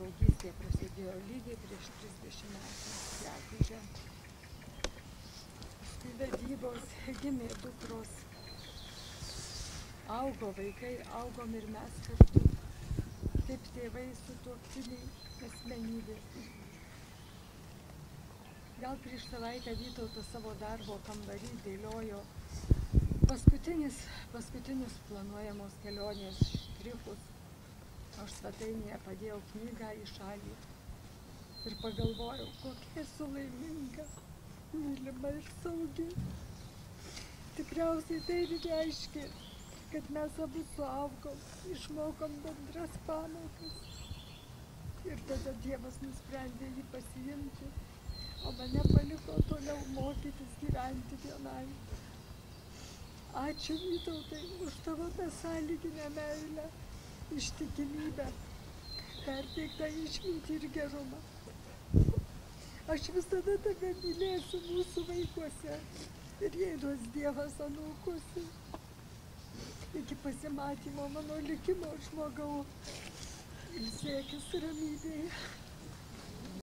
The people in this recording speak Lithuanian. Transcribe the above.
draugystė prasidėjo lygiai prieš 30 metų, gegužę. Paskui vedybos, gimė dukros, augo vaikai, augom ir mes kartu, kaip tėvai sutuoktiniai, asmenybės. Gal prieš savaitę Vytautas savo darbo kambarį dėliojo paskutinius planuojamos kelionės štrichus. Aš svetainėje padėjau knygą į šalį ir pagalvojau, kokia esu laiminga, mylima ir saugi. Tikriausiai tai ir reiškia, kad mes abu suaugom, išmokom bendras pamokas. Ir tada Dievas nusprendė jį pasiimti, o mane paliko toliau mokytis gyventi vienai. Ačiū Vytautai už tavo besąlyginę meilę, ištikimybę, perteiktą išmintį ir gerumą. Aš visada tave mylėsiu mūsų vaikuose ir jei duos Dievas anūkuose. Iki pasimatymo mano likimo žmogau, ilsėkis ramybėje.